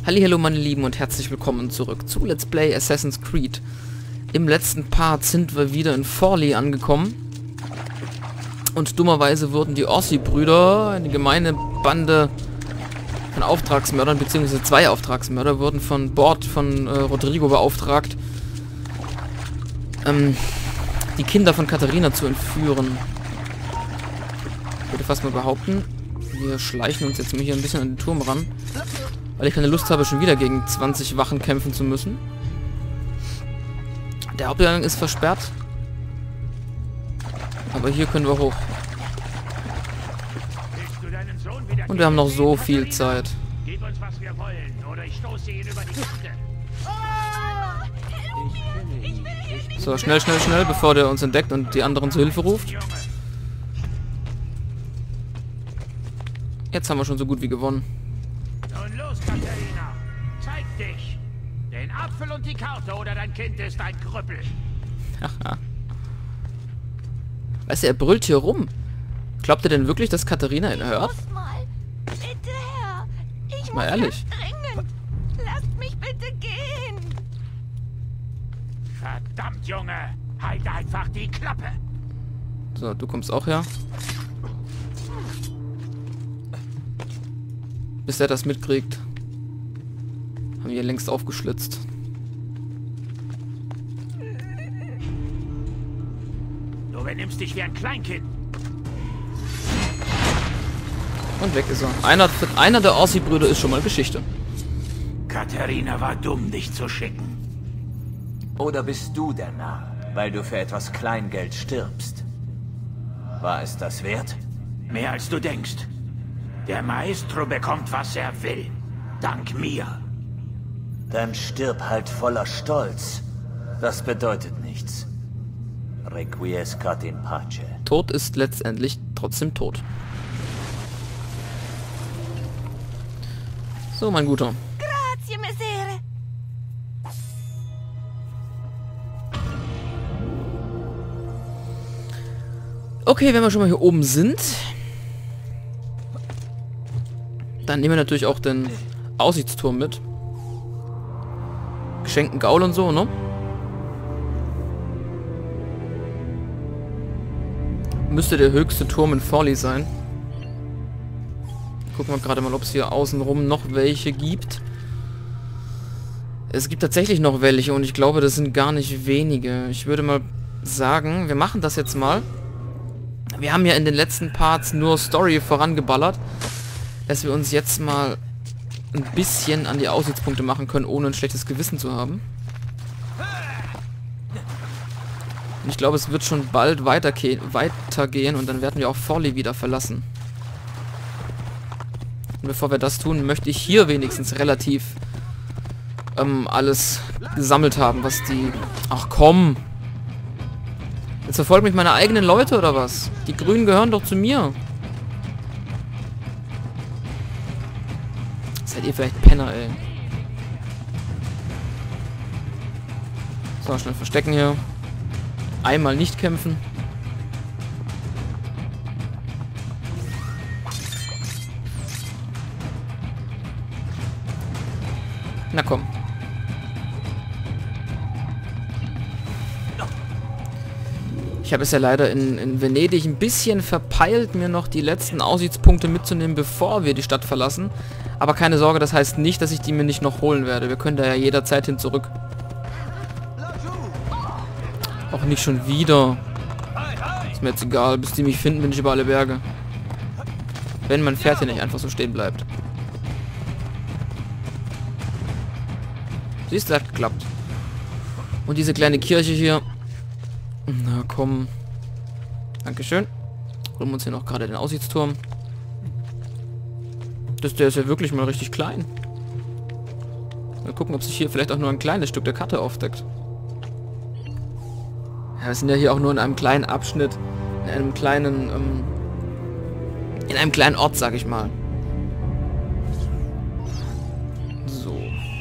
Hallihallo meine Lieben und herzlich willkommen zurück zu Let's Play Assassin's Creed. Im letzten Part sind wir wieder in Forli angekommen. Und dummerweise wurden die Orsi-Brüder, eine gemeine Bande von Auftragsmördern, beziehungsweise zwei Auftragsmörder, wurden von Bord von Rodrigo beauftragt, die Kinder von Katharina zu entführen. Ich würde fast mal behaupten, wir schleichen uns jetzt mal hier ein bisschen an den Turm ran, weil ich keine Lust habe, schon wieder gegen 20 Wachen kämpfen zu müssen. Der Haupteingang ist versperrt. Aber hier können wir hoch. Und wir haben noch so viel Zeit. So, schnell, schnell, schnell, bevor der uns entdeckt und die anderen zu Hilfe ruft. Jetzt haben wir schon so gut wie gewonnen. Nun los, Katharina. Zeig dich. Den Apfel und die Karte oder dein Kind ist ein Krüppel. Haha. Weißt du, er brüllt hier rum. Glaubt ihr denn wirklich, dass Katharina ihn hört? Mal. Bitte, Herr. Ich Mal ehrlich. Dringend. Lasst mich bitte gehen. Verdammt, Junge. Halt einfach die Klappe. So, du kommst auch her. Bis er das mitkriegt, haben wir längst aufgeschlitzt. Du benimmst dich wie ein Kleinkind. Und weg ist er. Einer der Orsi-Brüder ist schon mal Geschichte. Katharina war dumm, dich zu schicken. Oder bist du der Narr, weil du für etwas Kleingeld stirbst? War es das wert? Mehr als du denkst. Der Maestro bekommt, was er will. Dank mir. Dann stirb halt voller Stolz. Das bedeutet nichts. Requiescat in pace. Tod ist letztendlich trotzdem tot. So, mein Guter. Grazie, Messere. Okay, wenn wir schon mal hier oben sind, dann nehmen wir natürlich auch den Aussichtsturm mit. Geschenkten Gaul und so, ne? Müsste der höchste Turm in Forli sein. Gucken wir gerade mal, ob es hier außenrum noch welche gibt. Es gibt tatsächlich noch welche und ich glaube, das sind gar nicht wenige. Ich würde mal sagen, wir machen das jetzt mal. Wir haben ja in den letzten Parts nur Story vorangeballert, dass wir uns jetzt mal ein bisschen an die Aussichtspunkte machen können, ohne ein schlechtes Gewissen zu haben. Und ich glaube, es wird schon bald weitergehen und dann werden wir auch Forli wieder verlassen. Und bevor wir das tun, möchte ich hier wenigstens relativ alles gesammelt haben, was die... Ach komm! Jetzt verfolgen mich meine eigenen Leute oder was? Die Grünen gehören doch zu mir. Seid ihr vielleicht Penner, ey. So, schnell verstecken hier. Einmal nicht kämpfen. Na komm. Ich habe es ja leider in Venedig ein bisschen verpeilt, mir noch die letzten Aussichtspunkte mitzunehmen, bevor wir die Stadt verlassen. Aber keine Sorge, das heißt nicht, dass ich die mir nicht noch holen werde. Wir können da ja jederzeit hin zurück. Auch nicht schon wieder. Ist mir jetzt egal. Bis die mich finden, bin ich über alle Berge. Wenn mein Pferd hier nicht einfach so stehen bleibt. Siehst du, hat geklappt. Und diese kleine Kirche hier. Na komm. Dankeschön. Holen wir uns hier noch gerade den Aussichtsturm. Der ist ja wirklich mal richtig klein. Mal gucken, ob sich hier vielleicht auch nur ein kleines Stück der Karte aufdeckt. Ja, wir sind ja hier auch nur in einem kleinen Abschnitt. In einem kleinen Ort, sag ich mal. So.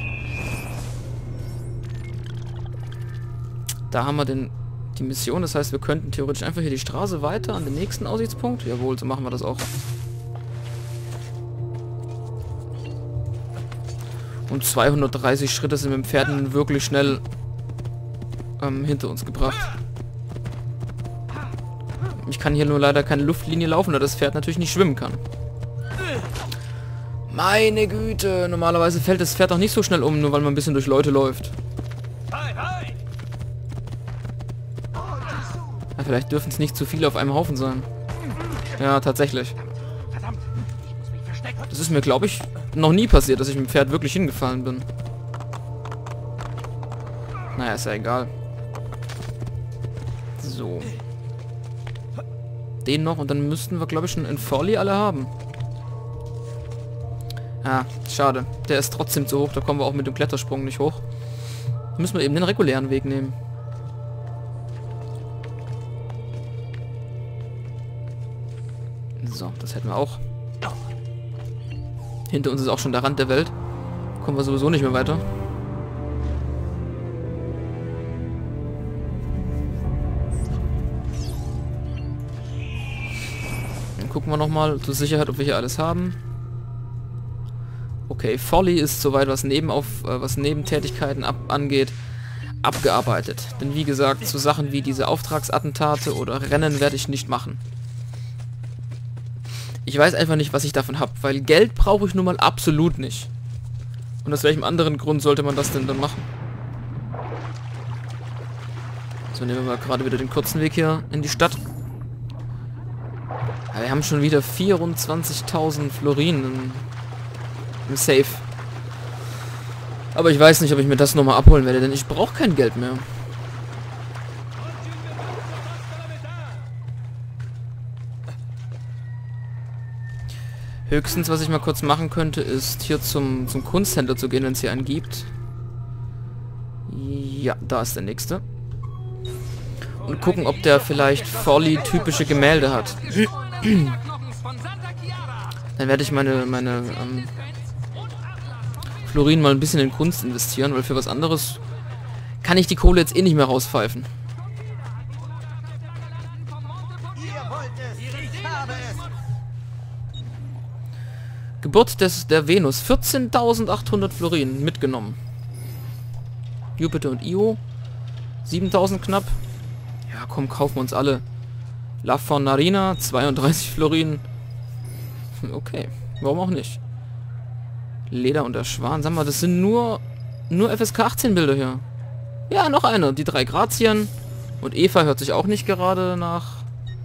Da haben wir die Mission. Das heißt, wir könnten theoretisch einfach hier die Straße weiter an den nächsten Aussichtspunkt. Jawohl, so machen wir das auch. Und 230 Schritte sind mit dem Pferd nun wirklich schnell hinter uns gebracht. Ich kann hier nur leider keine Luftlinie laufen, da das Pferd natürlich nicht schwimmen kann. Meine Güte, normalerweise fällt das Pferd auch nicht so schnell um, nur weil man ein bisschen durch Leute läuft. Ja, vielleicht dürfen es nicht zu viele auf einem Haufen sein. Ja, tatsächlich. Das ist mir, glaube ich, noch nie passiert, dass ich mit dem Pferd wirklich hingefallen bin. Naja, ist ja egal. So. Den noch und dann müssten wir, glaube ich, schon in Forli alle haben. Ah, schade. Der ist trotzdem zu hoch, da kommen wir auch mit dem Klettersprung nicht hoch. Da müssen wir eben den regulären Weg nehmen. So, das hätten wir auch. Hinter uns ist auch schon der Rand der Welt. Kommen wir sowieso nicht mehr weiter. Dann gucken wir nochmal zur Sicherheit, ob wir hier alles haben. Okay, Forli ist soweit, was Nebentätigkeiten angeht, abgearbeitet. Denn wie gesagt, so Sachen wie diese Auftragsattentate oder Rennen werde ich nicht machen. Ich weiß einfach nicht, was ich davon habe, weil Geld brauche ich nun mal absolut nicht. Und aus welchem anderen Grund sollte man das denn dann machen? So, nehmen wir mal gerade wieder den kurzen Weg hier in die Stadt. Ja, wir haben schon wieder 24.000 Florinen im Safe. Aber ich weiß nicht, ob ich mir das nochmal abholen werde, denn ich brauche kein Geld mehr. Höchstens, was ich mal kurz machen könnte, ist hier zum Kunsthändler zu gehen, wenn es hier einen gibt. Ja, da ist der nächste. Und gucken, ob der vielleicht Forli-typische Gemälde hat. Dann werde ich meine Florin mal ein bisschen in Kunst investieren, weil für was anderes kann ich die Kohle jetzt eh nicht mehr rauspfeifen. Geburt der Venus. 14.800 Florinen mitgenommen. Jupiter und Io. 7.000 knapp. Ja, komm, kaufen wir uns alle. La Fornarina. 32 Florinen. Okay, warum auch nicht? Leder und der Schwan. Sag mal, das sind nur FSK 18 Bilder hier. Ja, noch eine. Die 3 Grazien. Und Eva hört sich auch nicht gerade nach...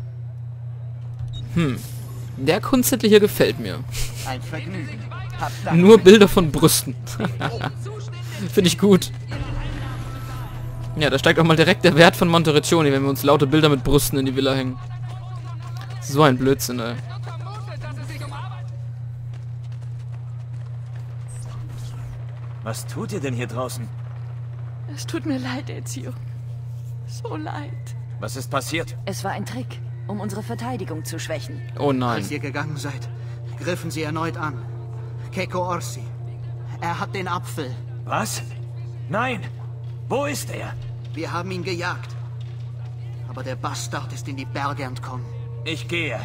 Der Kunsthändler hier gefällt mir. Ein Vergnügen. Nur Bilder von Brüsten. Finde ich gut. Ja, da steigt auch mal direkt der Wert von Montericcioni, wenn wir uns laute Bilder mit Brüsten in die Villa hängen. So ein Blödsinn, ey. Was tut ihr denn hier draußen? Es tut mir leid, Ezio. So leid. Was ist passiert? Es war ein Trick, um unsere Verteidigung zu schwächen. Oh nein. Als ihr gegangen seid, griffen sie erneut an. Keiko Orsi. Er hat den Apfel. Was? Nein! Wo ist er? Wir haben ihn gejagt. Aber der Bastard ist in die Berge entkommen. Ich gehe.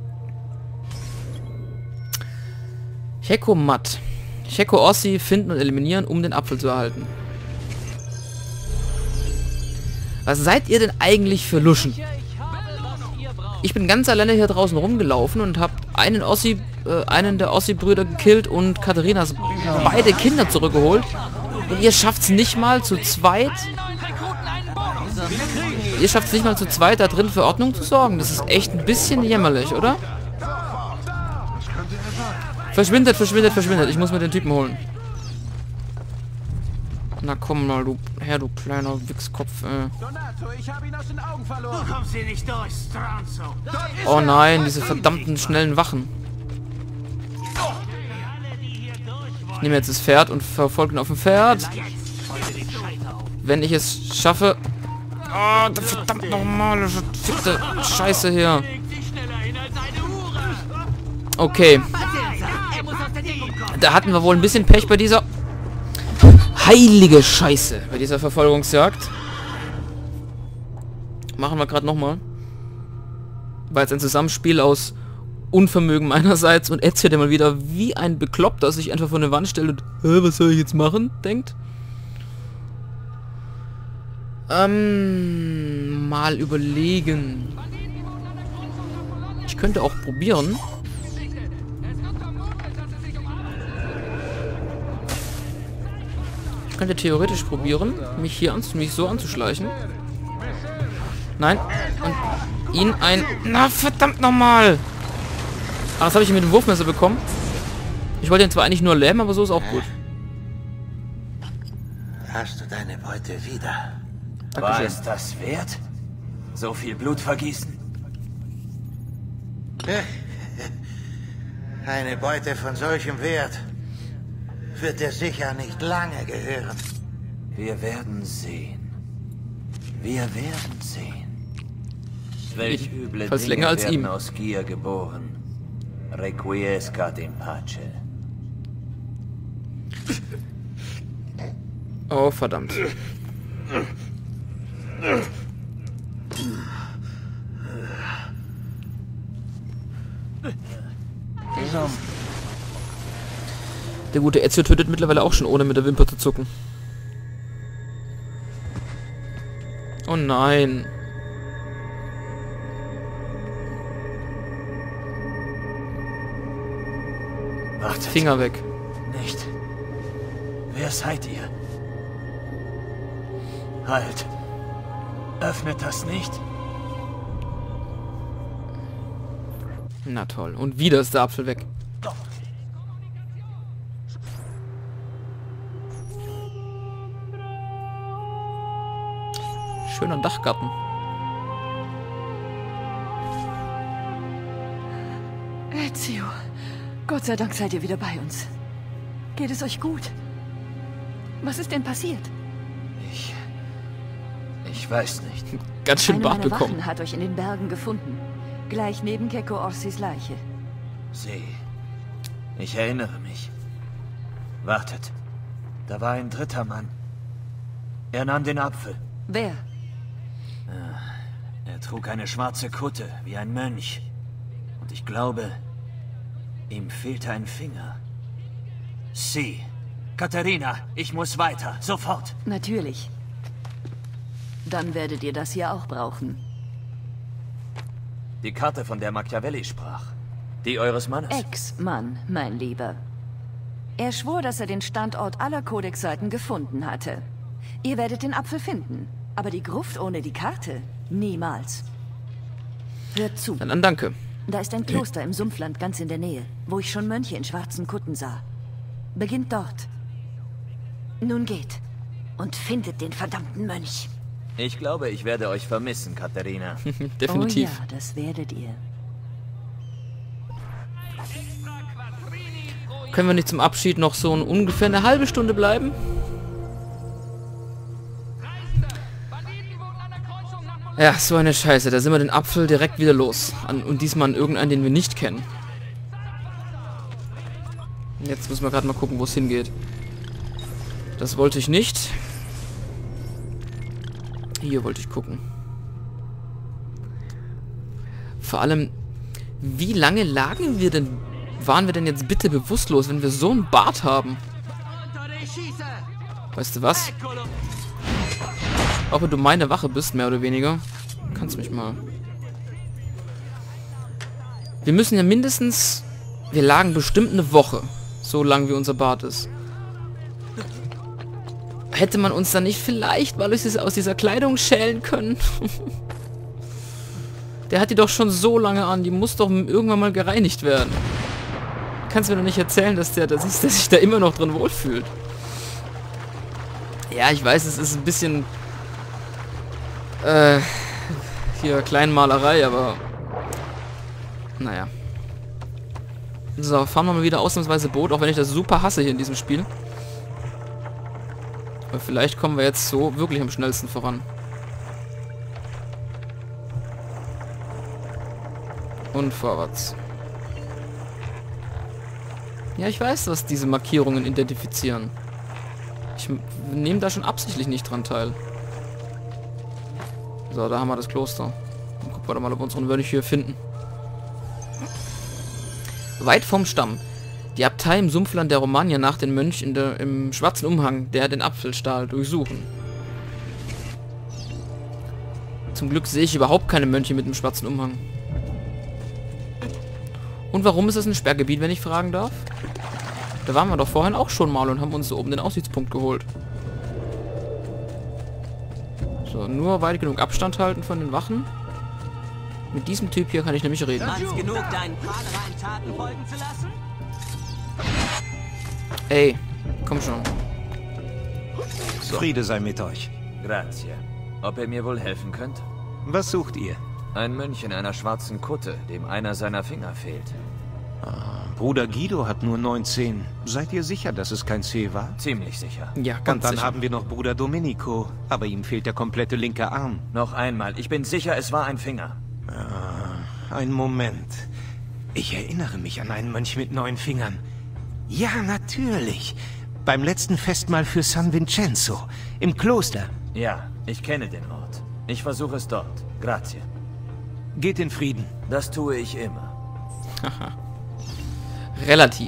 Checo Matt. Checo Orsi finden und eliminieren, um den Apfel zu erhalten. Was seid ihr denn eigentlich für Luschen? Ich bin ganz alleine hier draußen rumgelaufen und habe einen der Ossi-Brüder gekillt und Katharinas beide Kinder zurückgeholt. Und ihr schafft es nicht mal zu zweit... Ihr schafft es nicht mal zu zweit, da drin für Ordnung zu sorgen. Das ist echt ein bisschen jämmerlich, oder? Verschwindet, verschwindet, verschwindet. Ich muss mir den Typen holen. Na komm mal, du Herr, du kleiner Wichskopf, Donato, ich habe ihn aus den Augen verloren. Du kommst hier nicht durch, Stronzo. Oh nein, diese verdammten schnellen Wachen. Ich nehme jetzt das Pferd und verfolge ihn auf dem Pferd. Wenn ich es schaffe... Oh, verdammt nochmal, verfickte Scheiße hier. Okay. Da hatten wir wohl ein bisschen Pech bei dieser... Heilige Scheiße. Bei dieser Verfolgungsjagd. Machen wir gerade nochmal. War jetzt ein Zusammenspiel aus Unvermögen meinerseits und Ezio, der mal wieder wie ein Bekloppter sich einfach vor eine Wand stellt und was soll ich jetzt machen, denkt. Mal überlegen. Ich könnte auch probieren. Ich könnte theoretisch probieren, mich so anzuschleichen. Nein. Und ihn Na, verdammt nochmal! Ah, das habe ich mit dem Wurfmesser bekommen. Ich wollte ihn zwar eigentlich nur lähmen, aber so ist auch gut. Hast du deine Beute wieder? War es das wert? So viel Blut vergießen? Eine Beute von solchem Wert wird dir sicher nicht lange gehören. Wir werden sehen. Wir werden sehen. Welch üble Fast Dinge länger als werden ihm. aus Gier geboren. Requiescat in pace. Oh, verdammt. Der gute Ezio tötet mittlerweile auch schon, ohne mit der Wimper zu zucken. Oh nein. Wartet. Finger weg. Nicht. Wer seid ihr? Halt. Öffnet das nicht. Na toll. Und wieder ist der Apfel weg. Schöner Dachgarten. Ezio, Gott sei Dank seid ihr wieder bei uns. Geht es euch gut? Was ist denn passiert? Ich weiß nicht. Ganz schön Eine Bart meiner bekommen. Wachen hat euch in den Bergen gefunden. Gleich neben Keko Orsis Leiche. Sie. Ich erinnere mich. Wartet. Da war ein dritter Mann. Er nahm den Apfel. Wer? Er trug eine schwarze Kutte, wie ein Mönch. Und ich glaube, ihm fehlte ein Finger. Sie. Katharina, ich muss weiter. Sofort. Natürlich. Dann werdet ihr das hier auch brauchen. Die Karte, von der Machiavelli sprach. Die eures Mannes. Ex-Mann, mein Lieber. Er schwor, dass er den Standort aller Kodexseiten gefunden hatte. Ihr werdet den Apfel finden. Aber die Gruft ohne die Karte? Niemals. Hört zu. Dann danke. Da ist ein Kloster im Sumpfland ganz in der Nähe, wo ich schon Mönche in schwarzen Kutten sah. Beginnt dort. Nun geht und findet den verdammten Mönch. Ich glaube, ich werde euch vermissen, Katharina. Definitiv. Oh ja, das werdet ihr. Können wir nicht zum Abschied noch so ungefähr eine halbe Stunde bleiben? Ja, so eine Scheiße. Da sind wir den Apfel direkt wieder los. Und diesmal an irgendeinen, den wir nicht kennen. Jetzt müssen wir gerade mal gucken, wo es hingeht. Das wollte ich nicht. Hier wollte ich gucken. Vor allem, wie lange waren wir denn jetzt bitte bewusstlos, wenn wir so einen Bart haben? Weißt du was? Auch wenn du meine Wache bist, mehr oder weniger. Kannst mich mal. Wir müssen ja mindestens... Wir lagen bestimmt eine Woche. So lang wie unser Bart ist. Hätte man uns dann nicht vielleicht mal aus dieser Kleidung schälen können? Der hat die doch schon so lange an. Die muss doch irgendwann mal gereinigt werden. Kannst mir doch nicht erzählen, dass der sich da immer noch drin wohlfühlt. Ja, ich weiß, es ist ein bisschen... hier Kleinmalerei, aber... Naja. So, fahren wir mal wieder ausnahmsweise Boot, auch wenn ich das super hasse hier in diesem Spiel. Aber vielleicht kommen wir jetzt so wirklich am schnellsten voran. Und vorwärts. Ja, ich weiß, was diese Markierungen identifizieren. Ich nehme da schon absichtlich nicht dran teil. So, da haben wir das Kloster. Dann gucken wir doch mal, ob wir unseren Mönch hier finden. Weit vom Stamm. Die Abtei im Sumpfland der Romagna nach den Mönch im schwarzen Umhang, der den Apfelstahl durchsuchen. Zum Glück sehe ich überhaupt keine Mönche mit dem schwarzen Umhang. Und warum ist das ein Sperrgebiet, wenn ich fragen darf? Da waren wir doch vorhin auch schon mal und haben uns so oben den Aussichtspunkt geholt. So, nur weit genug Abstand halten von den Wachen. Mit diesem Typ hier kann ich nämlich reden. Genug, deinen prahlereien Taten folgen zu lassen? Ey, komm schon. Friede sei mit euch. Grazie. Ob ihr mir wohl helfen könnt? Was sucht ihr? Ein Mönch in einer schwarzen Kutte, dem einer seiner Finger fehlt. Bruder Guido hat nur 19. Seid ihr sicher, dass es kein C war? Ziemlich sicher. Ja, Und ganz dann sicher. haben wir noch Bruder Domenico, aber ihm fehlt der komplette linke Arm. Noch einmal, ich bin sicher, es war ein Finger. Ein Moment. Ich erinnere mich an einen Mönch mit 9 Fingern. Ja, natürlich. Beim letzten Festmahl für San Vincenzo. Im Kloster. Ja, ich kenne den Ort. Ich versuche es dort. Grazie. Geht in Frieden. Das tue ich immer. Relativ.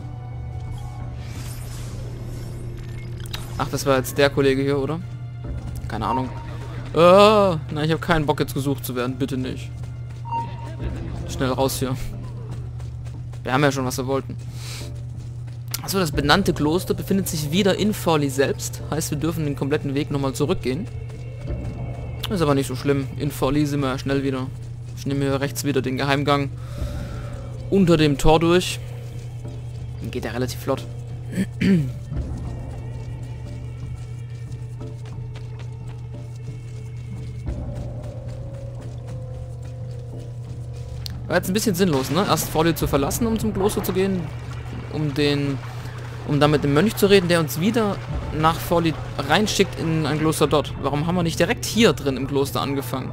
Ach, das war jetzt der Kollege hier, oder? Keine Ahnung. Nein, ich habe keinen Bock jetzt gesucht zu werden. Bitte nicht. Schnell raus hier. Wir haben ja schon, was wir wollten. Achso, das benannte Kloster befindet sich wieder in Forli selbst. Heißt, wir dürfen den kompletten Weg nochmal zurückgehen. Ist aber nicht so schlimm. In Forli sind wir ja schnell wieder. Ich nehme hier rechts wieder den Geheimgang unter dem Tor durch. Dann geht er relativ flott. War jetzt ein bisschen sinnlos, ne? Erst Forli zu verlassen, um zum Kloster zu gehen, um dann mit dem Mönch zu reden, der uns wieder nach Forli reinschickt in ein Kloster dort. Warum haben wir nicht direkt hier drin im Kloster angefangen?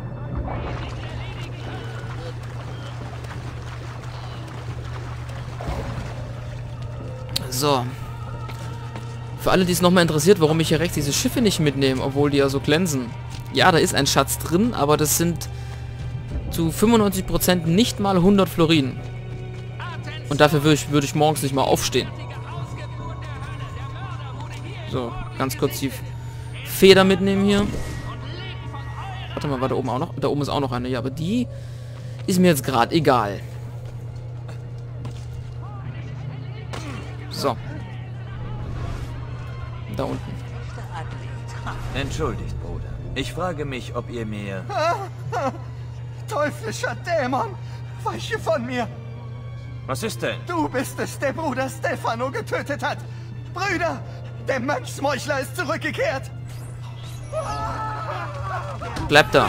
So. Für alle, die es nochmal interessiert, warum ich hier rechts diese Schiffe nicht mitnehme, obwohl die ja so glänzen. Ja, da ist ein Schatz drin, aber das sind zu 95% nicht mal 100 Florinen. Und dafür würde ich morgens nicht mal aufstehen. So, ganz kurz die Feder mitnehmen hier. Warte mal, war da oben auch noch? Da oben ist auch noch eine. Ja, aber die ist mir jetzt gerade egal. So. Da unten. Entschuldigt, Bruder. Ich frage mich, ob ihr mir... Teuflischer Dämon! Weiche von mir! Was ist denn? Du bist es, der Bruder Stefano getötet hat! Brüder! Der Mönchsmeuchler ist zurückgekehrt! Bleibt da.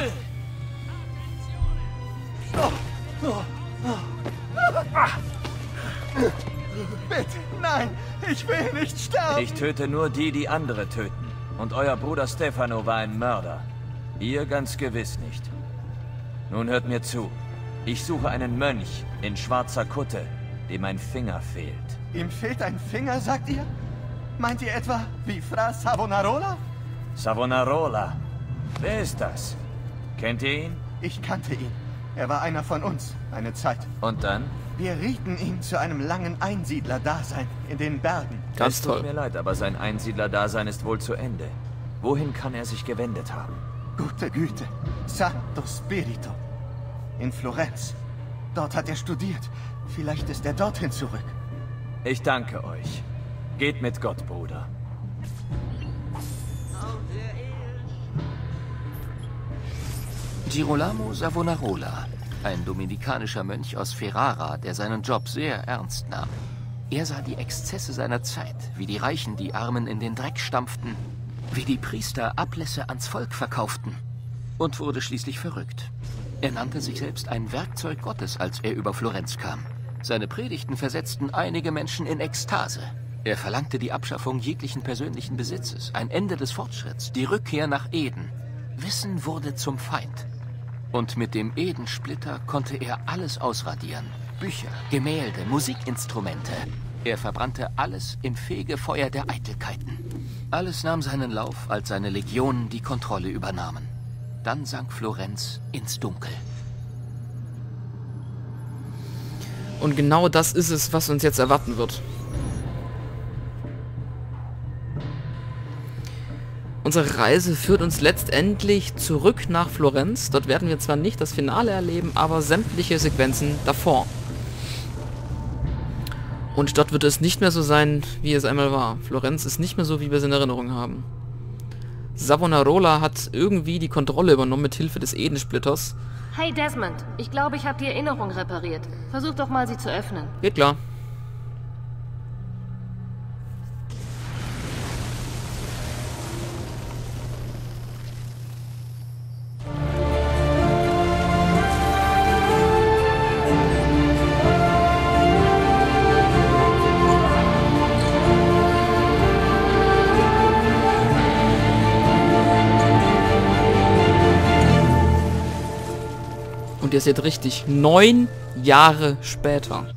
Bitte, nein! Ich will nicht sterben! Ich töte nur die, die andere töten. Und euer Bruder Stefano war ein Mörder. Ihr ganz gewiss nicht. Nun hört mir zu. Ich suche einen Mönch in schwarzer Kutte, dem ein Finger fehlt. Ihm fehlt ein Finger, sagt ihr? Meint ihr etwa wie Fra Savonarola? Savonarola. Wer ist das? Kennt ihr ihn? Ich kannte ihn. Er war einer von uns, eine Zeit. Und dann? Wir rieten ihn zu einem langen Einsiedler-Dasein in den Bergen. Ganz Es tut toll. mir leid, aber sein Einsiedler-Dasein ist wohl zu Ende. Wohin kann er sich gewendet haben? Gute Güte. Santo Spirito. In Florenz. Dort hat er studiert. Vielleicht ist er dorthin zurück. Ich danke euch. Geht mit Gott, Bruder. Girolamo Savonarola, ein dominikanischer Mönch aus Ferrara, der seinen Job sehr ernst nahm. Er sah die Exzesse seiner Zeit, wie die Reichen die Armen in den Dreck stampften, wie die Priester Ablässe ans Volk verkauften und wurde schließlich verrückt. Er nannte sich selbst ein Werkzeug Gottes, als er über Florenz kam. Seine Predigten versetzten einige Menschen in Ekstase. Er verlangte die Abschaffung jeglichen persönlichen Besitzes, ein Ende des Fortschritts, die Rückkehr nach Eden. Wissen wurde zum Feind. Und mit dem Edensplitter konnte er alles ausradieren. Bücher, Gemälde, Musikinstrumente. Er verbrannte alles im Fegefeuer der Eitelkeiten. Alles nahm seinen Lauf, als seine Legionen die Kontrolle übernahmen. Dann sank Florenz ins Dunkel. Und genau das ist es, was uns jetzt erwarten wird. Unsere Reise führt uns letztendlich zurück nach Florenz. Dort werden wir zwar nicht das Finale erleben, aber sämtliche Sequenzen davor. Und dort wird es nicht mehr so sein, wie es einmal war. Florenz ist nicht mehr so, wie wir es in Erinnerung haben. Savonarola hat irgendwie die Kontrolle übernommen mit Hilfe des Edensplitters. Hey Desmond, ich glaube, ich habe die Erinnerung repariert. Versuch doch mal, sie zu öffnen. Geht klar. Und ihr seht richtig, 9 Jahre später.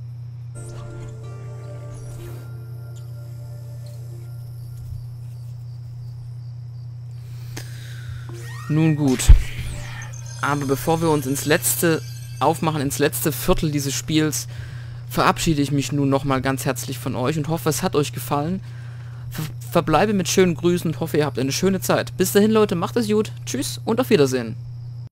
Nun gut. Aber bevor wir uns ins letzte Viertel dieses Spiels, verabschiede ich mich nun nochmal ganz herzlich von euch und hoffe, es hat euch gefallen. Verbleibe mit schönen Grüßen und hoffe, ihr habt eine schöne Zeit. Bis dahin, Leute, macht es gut. Tschüss und auf Wiedersehen.